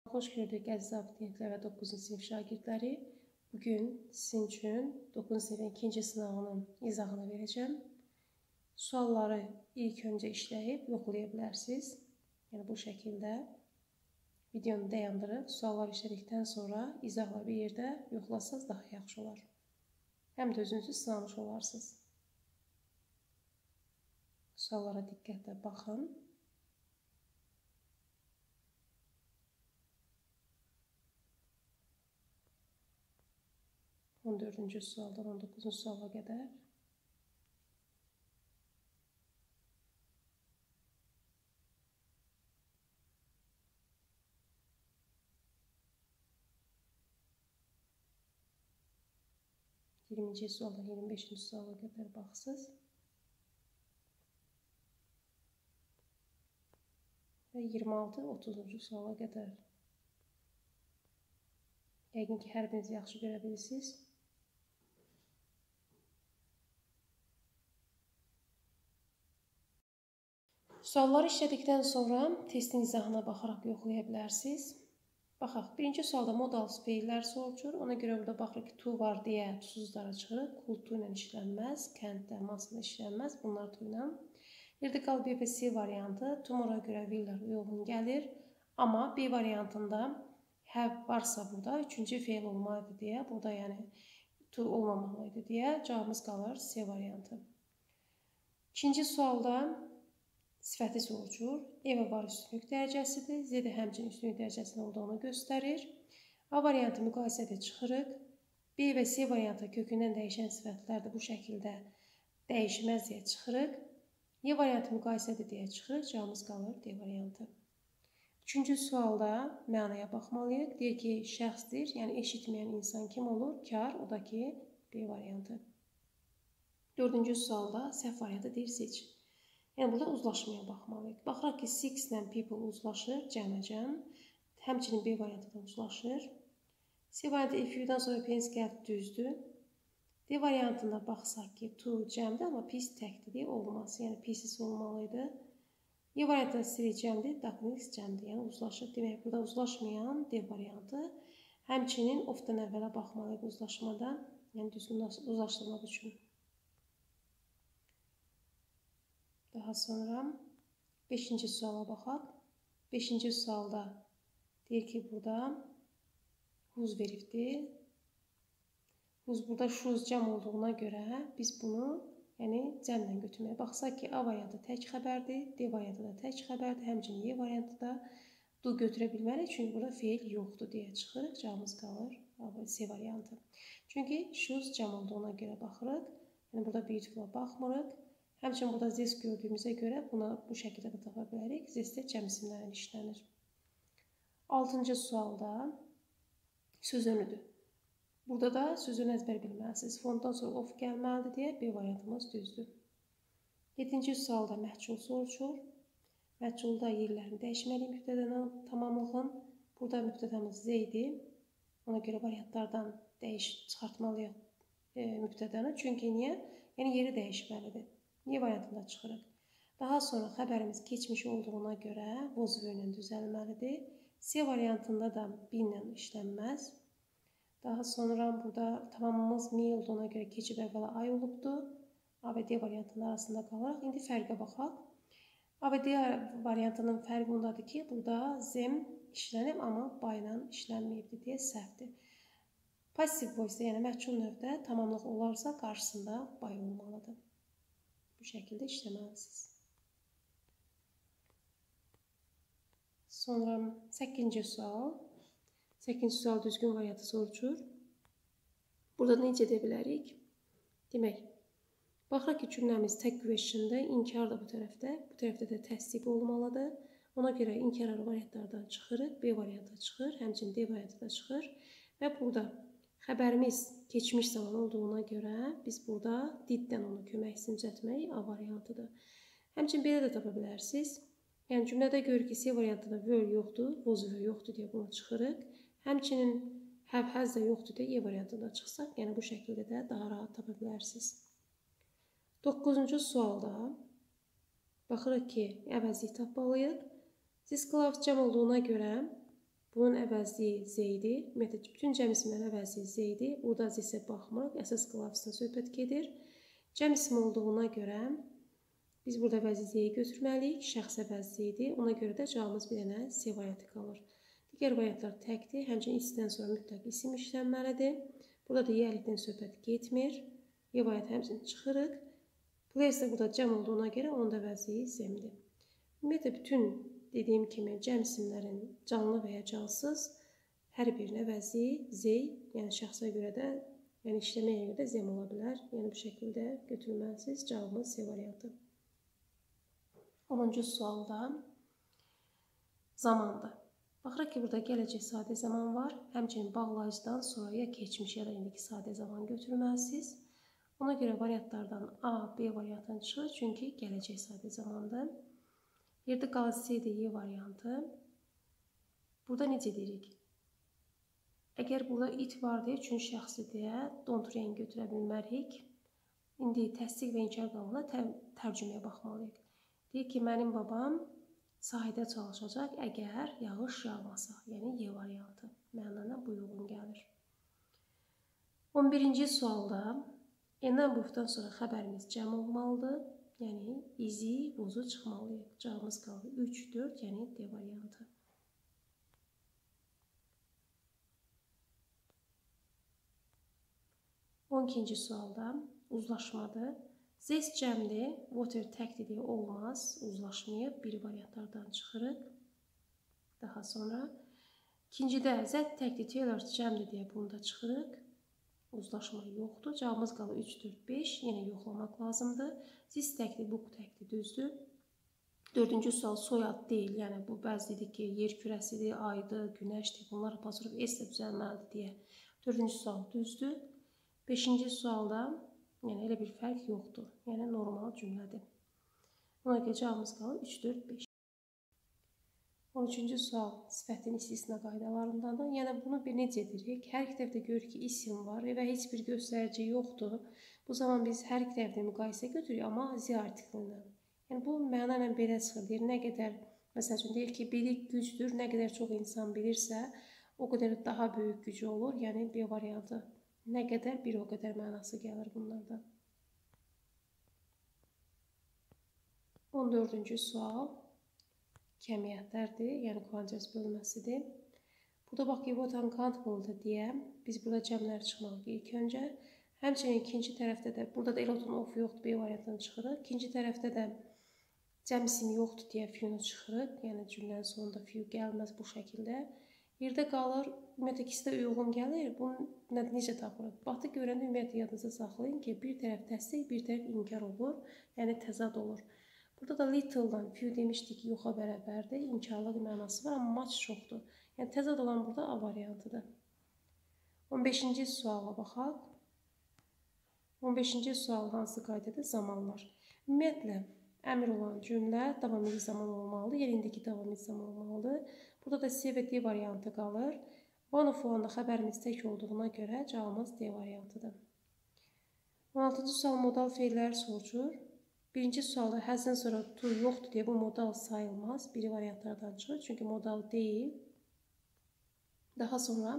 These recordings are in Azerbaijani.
Xoş gördük əziz abituriyentlər və 9-cu sinif şagirdləri. Bugün sizin üçün 9-cu sinifin ikinci sınavının izahını verəcəm. Sualları ilk öncə işləyib yoxlaya bilərsiniz. Yəni bu şəkildə videonu dayandırıb sualları işlədikdən sonra izahla bir yerdə yoxlasanız daha yaxşı olar. Həm də özünüzü sınamış olarsınız. Suallara diqqətlə baxın. On dördüncü sualdan 19-cu suala qədər. Yirminci sualdan 25-ci suala qədər baxsınız. Və 26-30-cu suala qədər. Yəqin ki, hər biriniz yaxşı görə bilirsiniz. Sualları işlədikdən sonra testin izahına baxaraq yoxlaya bilərsiniz. Baxaq, birinci sualda modal feillər sorulur. Ona görə burada baxırıq ki, to var deyə tusuzlara çıxırıq. Cool to ilə işlənməz, kənddə, masada işlənməz. Bunlar to ilə. Vertical B və C variantı tomorrow görə will uyğun gəlir. Amma B variantında have varsa burada üçüncü feil olmalıdır deyə, burada yəni to olmamalıydı deyə cavabımız qalır C variantı. İkinci sualda sifəti sorulur. Evə var üstünlük dərəcəsidir. Z də həmçinin üstünlük dərəcəsinin olduğunu göstərir. A variantı müqayisədə çıxırıq. B və C variantı kökündən dəyişən sifətlərdir. Bu şəkildə dəyişməz deyə çıxırıq. Y variantı müqayisədə deyə çıxırıq. Cavabımız qalır D variantı. Üçüncü sualda mənaya baxmalıyıq. Deyir ki, şəxsdir, yəni eşitməyən insan kim olur? Kar, o da ki B variantı. Dördüncü sualda səhv variantı deyir seç. Yəni burada uzlaşmaya baxmalıyıq. Baxıraq ki, six ilə people uzlaşır, cəməcəm. Həmçinin B variantı da uzlaşır. C variantı if you-dan sonra pens gəldi düzdür. D variantında baxsaq ki, to cəmdir, amma pis təkdir deyə olmaz. Yəni pieces olmalıydı. Y variantında siri cəmdir, daknix cəmdir. Yəni uzlaşır. Demək, burada uzlaşmayan D variantı. Həmçinin of-dan əvvələ baxmalıyıq uzlaşmada. Yəni düzgün uzlaşdırmaq üçün. Daha sonra 5-ci suala baxaq. 5-ci sualda deyir ki, burada whose veribdir. Whose burada shoes cəm olduğuna görə biz bunu yəni cəmlə götürməyə baxsaq ki, A variantı tək xəbərdir, D variantı da tək xəbərdir, həmçinin Y variantı da do götürə bilmərik, çünki burada feil yoxdur deyə çıxırıq. Cavabımız qalır C variantı. Çünki shoes cəm olduğuna görə baxırıq. Yəni burada beautiful-a baxmırıq. Həmçinin burada zes gördüyümüzə görə buna bu şəkildə də tapa bilərik. Zes də cəm isimlərlə işlənir. 6-cı sualda söz önüdür. Burada da sözünü əzbər bilməlisiniz. Fontdan sonra of gəlməlidir deyə B variantımız düzdür. 7-ci sualda məhcul sorulur. Məhculda yerlərini dəyişməliyik mübtədədən tamamlığın. Burada mübtədəmiz Z idi. Ona görə variantlardan çıxartmalıyıq mübtədəni. Çünki niyə? Yəni yeri dəyişməlidir. Y variantında çıxırıq. Daha sonra xəbərimiz keçmiş olduğuna görə was ilə düzəlməlidir. C variantında da B ilə işlənməz. Daha sonra burada tamamımız me olduğuna görə keçib əvvəla ay olubdur. A və D variantının arasında qalırıq. İndi fərqə baxaq. A və D variantının fərqi ondadır ki, burada zem işlənib, amma by ilə işlənməyibdir deyə səhvdir. Passive voice, yəni məhcul növdə tamamlıq olarsa qarşısında by olmalıdır. Bu şəkildə işləməlisiniz. Sonra 8-ci sual. 8-ci sual düzgün variantı sorulur. Burada necə edə bilərik? Demək, baxırıq ki, cümləmiz tag question'da, inkar da bu tərəfdə də təsdiq olmalıdır. Ona görə inkar variantlardan çıxırıq, B variantı çıxır, həmçinin D variantı da çıxır. Və burada xəbərimiz keçmiş zaman olduğuna görə biz burada diddən onu köməksini düzəltmək A variantıdır. Həmçinin belə də tapa bilərsiniz. Yəni cümlədə görürük ki, C variantında were yoxdur, was were yoxdur deyə bunu çıxırıq. Həmçinin have has da yoxdur deyə Y variantında çıxsaq, yəni bu şəkildə də daha rahat tapa bilərsiniz. 9-cu sualda baxırıq ki, əvəzlik tapmalıyıq. This clause cəm olduğuna görə Bunun əvəzliyi Z-dir. Ümumiyyətlə, bütün cəm isimlərin əvəzliyi Z-dir. Burada Z isə baxmırıq. Əsas qlavisindən söhbət gedir. Cəm isim olduğuna görə biz burada əvəzli Z-yi götürməliyik. Şəxs əvəzliyidir. Ona görə də cavabımız bir dənə C variantı qalır. Digər variantlar təkdir. Həmçinin isdən sonra mütləq isim işlənməlidir. Burada da yerlikdən söhbət getmir. Y variantı həmçinin çıxırıq. Place də burada cəm olduğuna görə onun da əvəzliyi Z-dir. Ümumiyyətlə, bütün dediyim kimi cəm isimlərin canlı və ya cansız hər birinin əvəzliyi Z, yəni şəxsə görə də, yəni işləməyə görə də Z ola bilər. Yəni bu şəkildə götürməlisiniz. Cavabımız C variantı. 10-cu sualda zamandır. Baxırıq ki, burada gələcək sadə zaman var. Həmçinin bağlayıcıdan sonra ya keçmiş ya da indiki sadə zaman götürməlisiniz. Ona görə variantlardan A, B variantını çıxır. Çünki gələcək sadə zamandır. Yerdə qalsaydı Y variantı. Burada necə deyirik? Əgər burada it var deyə, üçün şəxsi deyə don't rain götürə bilmərik. İndi təsdiq və inkar qanununa tərcüməyə baxmalıyıq. Deyir ki, mənim babam sahildə çalışacaq əgər yağış yağmasa. Yəni Y variantı. Mənada bu uyğun gəlir. 11-ci sualda N-dən bufdan sonra xəbərimiz cəm olmalıdır. Yəni, izi, vuzu çıxmalıyıq. Cavabımız qalır 3, 4, yəni D variantı. 12-ci sualda uzlaşmadır. Zes cəmdir, water təkdir deyə olmaz, uzlaşmayıb. Bir variantlardan çıxırıq. Daha sonra, ikincidə Z təkdir, Taylor cəmdir deyə bunu da çıxırıq. Uzlaşma yoxdur. Cavabımız qalır 3, 4, 5. Yenə yoxlamaq lazımdır. Zis təkdir, book təkdir, düzdür. 4-cü sual soyad deyil. Yəni bu bəzi dedik ki, yer kürəsidir, aydır, günəşdir. Bunlar apostroph S-də düzəlməlidir deyə. 4-cü sual düzdür. 5-ci sualda yəni elə bir fərq yoxdur. Yəni normal cümlədir. Ona görə cavabımız qalır 3, 4, 5. 13-cü sual sifətin istisna qaydalarındandır. Yəni bunu bir necə edirik? Hər iki tərəfdə görürük ki, isim var və heç bir göstərici yoxdur. Bu zaman biz hər iki tərəfdə müqayisə götürürük, amma Z artiklindən. Yəni bu məna ilə belə çıxır. Deyir, nə qədər, məsəl üçün deyir ki, bilik gücdür, nə qədər çox insan bilirsə, o qədər daha böyük gücü olur. Yəni B variantı. Nə qədər, bir o qədər mənası gəlir bunlardan. 14-cü sual. Kəmiyyətlərdir, yəni quantitas bölməsidir. Burada bax ki, what uncountable deyə biz burada cəmlər çıxmalıyıq ilk öncə. Həmçinin ikinci tərəfdə də, burada da elotun of yoxdur, B variantını çıxırıq. İkinci tərəfdə də cəm isim yoxdur deyə few-nu çıxırıq. Yəni cümlənin sonunda few gəlməz bu şəkildə. Yerdə qalır, ümumiyyətlə ikisi də uyğun gəlir. Bunu necə tapırıq? Batı görəndə ümumiyyətlə yadınızda saxlayın ki, bir tərəf təsdiq, bir tərəf inkar olur, yəni təzad olur. Burada da little-dan few demişdik ki, yoxa bərabərdir. İnkarlıq mənası var, amma match çoxdur. Yəni təzad olan burada A variantıdır. 15-ci suala baxaq. 15-ci sual hansı qaydadır? Zamanlar. Ümumiyyətlə, əmr olan cümlə davamlı zaman olmalıdır. Yəni indiki davamlı zaman olmalıdır. Burada da C və D variantı qalır. One of olanda xəbərimiz tək olduğuna görə cavabımız D variantıdır. 16-cı sual modal feillər soruşur. Birinci sualda həzdən sonra to yoxdur deyə bu modal sayılmaz. Biri variantlardan çıxır. Çünki modal deyil. Daha sonra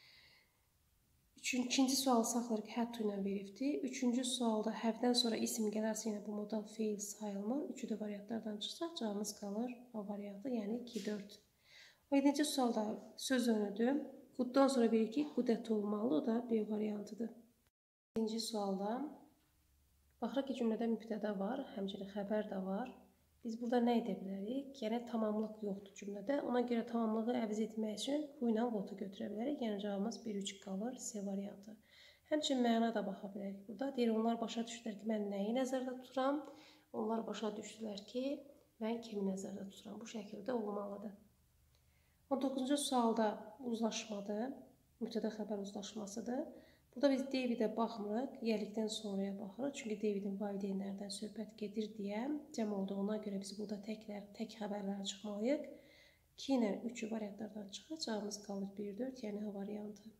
ikinci sualı saxlarıq had to ilə veribdir. Üçüncü sualda həvdən sonra isim gələrsə yenə bu modal feil sayılmır. Üçü də variantlardan çıxsa cavabımız qalır A variantı, yəni 2, 4. 17-ci sualda söz önüdür. Good'dan sonra bilir ki, good at olmalı. O da B variantıdır. 2-ci sualda baxırıq ki, cümlədə mübtəda var, həmçinin xəbər də var. Biz burada nə edə bilərik? Yəni, tamamlıq yoxdur cümlədə. Ona görə tamamlığı əvəz etmək üçün bu ilə votu götürə bilərik. Yəni, cavabımız 1-3 qalır, C variantı. Həmçinin məna da baxa bilərik burada. Deyir, onlar başa düşdülər ki, mən nəyi nəzərdə tuturam? Onlar başa düşdülər ki, mən kimi nəzərdə tuturam? Bu şəkildə olmalıdır. 19-cu sualda uzlaşmadır. Mübtəda xəbər uzlaşmasıdır. Burada biz Davidə baxmırıq, yerlikdən sonraya baxırıq. Çünki Davidin valideynlərdən söhbət gedir deyə cəm olduğuna görə biz burada tək xəbərlərə çıxmalıyıq. 2 ilə 3 variantlardan çıxır. Cavabımız qalır 1, 4, yəni A variantı.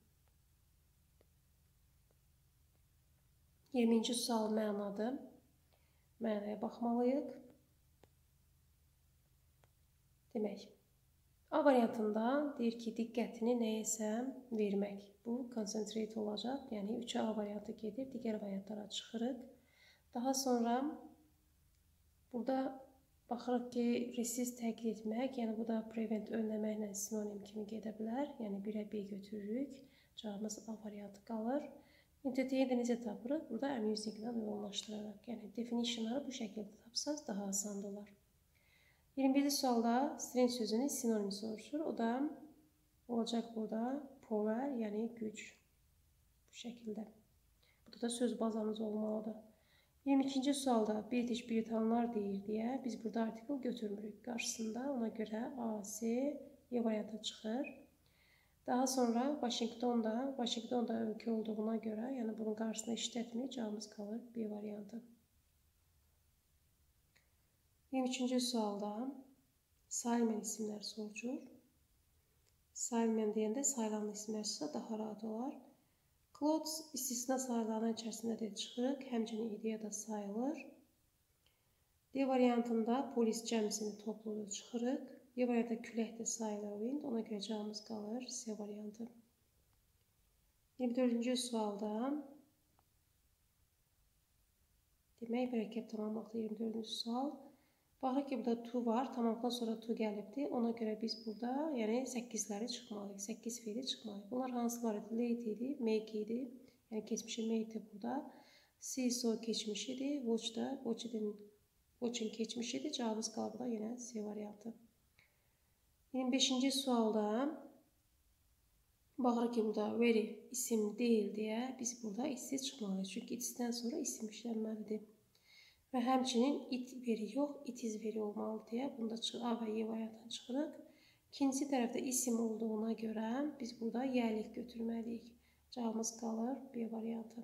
20-ci sual mənadır. Mənaya baxmalıyıq. Demək, A variantında deyir ki, diqqətini nəyəsə vermək. Bu, concentrate olacaq. Yəni, 3-ə A variantı gedir, digər variantlara çıxırıq. Daha sonra burada baxırıq ki, resist təqid etmək, yəni bu da prevent önləməklə sinonim kimi gedə bilər. Yəni, 1-ə B götürürük. Cavabımız A variantı qalır. Entertain'i necə tapırıq? Burada amusing-dən uyğunlaşdıraraq. Yəni, definitionları bu şəkildə tapsaz daha asan olar. 21-ci sualda strength sözünün sinonimi soruşur. O da olacaq burada power, yəni güc. Bu şəkildə. Burada da söz bazamız olmalıdır. 22-ci sualda British Britanlar deyir deyə biz burada artikel götürmürük qarşısında. Ona görə A, C, Y variantı çıxır. Daha sonra Washington da ölkə olduğuna görə, yəni bunun qarşısında işlətmir, cavabımız qalır B variantı. 23-cü sualda sayılmayan isimlər soruşur. Sayılmayan deyəndə sayılan isimlər sizə daha rahat olar. Clothes istisna sayılanın içərisində də çıxırıq, həmçinin ideya da sayılır. D variantında polis cəmisinin topluluğu çıxırıq. Y variantında külək də sayılır wind, ona görə cavabımız qalır C variantı. 24-cü sualda demək, mürəkkəb tamamlıqda 24-cü sual. Baxırıq ki, burada to var, tamamlıqdan sonra to gəlibdir. Ona görə biz burada, yəni 8-ləri çıxmalıyıq, 8 feili çıxmalıyıq. Bunlar hansılar idi? Late idi, make idi, yəni keçmişi made idi burada. See, saw keçmiş idi, watch da, watch'in keçmiş idi. Cavabımız qalır burada yenə C variantı. 25-ci sualda baxırıq ki, burada very isim deyil deyə biz burada it's çıxmalıyıq. Çünki it'dən sonra isim işlənməlidir. Və həmçinin it veri yox, it is veri olmalı deyə bunda A və Y variantdan çıxırıq. İkinci tərəfdə isim olduğuna görə biz burada yəlik götürməliyik. Cavabımız qalır B variantı.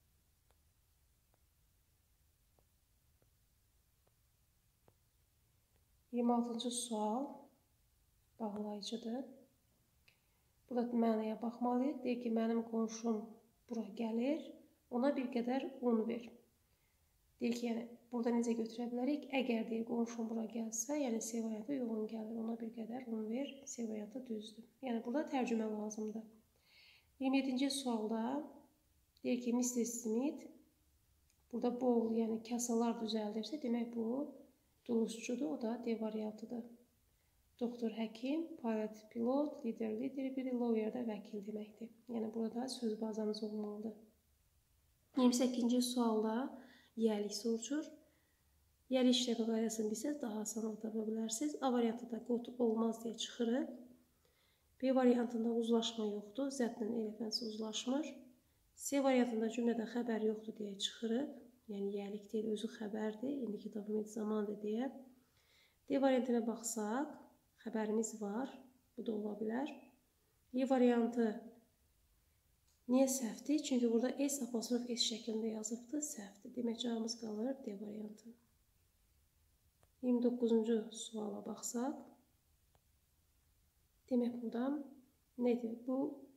26-cı sual bağlayıcıdır. Burada mənaya baxmalıyıq. Deyir ki, mənim qonşum bura gəlir, ona bir qədər un ver. Deyir ki, yəni, burada necə götürə bilərik? Əgər deyir, qonşum bura gəlsə, yəni C variantı yoğun gəlir. Ona bir qədər un ver, C variantı düzdür. Yəni, burada tərcümə lazımdır. 27-ci sualda deyir ki, Mr. Smith burada bowl, yəni kasalar düzəldirsə, demək bu dulusçudur, o da D variantıdır. Doktor, həkim, pilot, pilot, lider, biri lawyer da vəkil deməkdir. Yəni, burada söz bazamız olmalıdır. 28-ci sualda yəlik soruşur. Yəlik işləmə qaydasını bilsəz, daha asan tapa bilərsiniz. A variantında qot olmaz deyə çıxırıq. B variantında uzlaşma yoxdur, zətlə elefənsi uzlaşmır. C variantında cümlədə xəbər yoxdur deyə çıxırıq. Yəni, yəlik deyil, özü xəbərdir, indiki davam zamandır deyə. D variantına baxsaq, xəbərimiz var, bu da ola bilər. Y variantı niyə səhvdir? Çünki burada S apostrof S şəklində yazıbdır, səhvdir. Demək, cavabımız qalır D variantı. 29-cu suala baxsaq, demək, burada nədir? Bu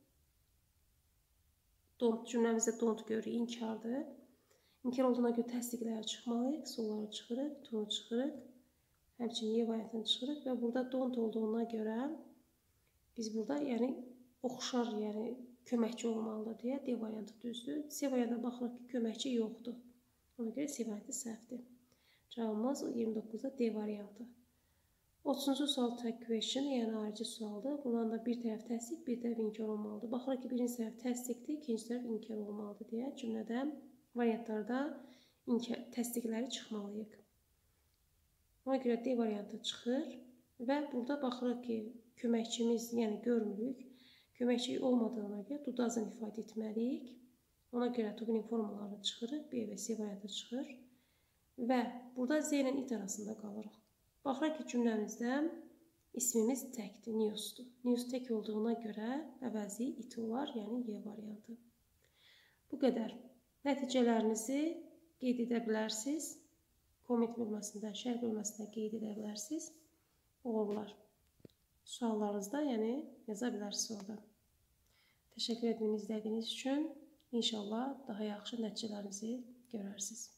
cümləmizdə don't görür, inkardır. İnkar olduğuna görə təsdiqləri çıxmalıyıq, solları çıxırıq, tonu çıxırıq, həmçinin Y variantını çıxırıq və burada don't olduğuna görə biz burada, yəni, oxşar, yəni, köməkçi olmalıdır deyə D variantı düzdür. C variantına baxırıq ki, köməkçi yoxdur. Ona görə C variantı səhvdir. Cavabımız 29-da D variantı. 30-cu sual tag question, yəni ayrıcı sualdır. Bundan da bir tərəf təsdiq, bir tərəf inkar olmalıdır. Baxırıq ki, birinci tərəf təsdiqdir, ikinci tərəf inkar olmalıdır deyə cümlədə, variantlarda təsdiqləri çıxmalıyıq. Ona görə D variantı çıxır və burada baxırıq ki, köməkçimiz, yəni görmürük. Köməkçi olmadığına görə do doesn't ifadə etməliyik. Ona görə to be formalarını çıxırıq, B və C variantı çıxır. Və burada Z ilə it arasında qalırıq. Baxırıq ki, cümləmizdə ismimiz təkdir, newsdur. News tək olduğuna görə əvəzi it olar, yəni Y variantı. Bu qədər. Nəticələrinizi qeyd edə bilərsiniz. Komment bölməsində, şərh bölməsində qeyd edə bilərsiniz. Olar. Suallarınızda, yəni yaza bilərsiniz orada. Təşəkkür edirəm izlədiyiniz üçün. İnşallah daha yaxşı nəticələrinizi görərsiniz.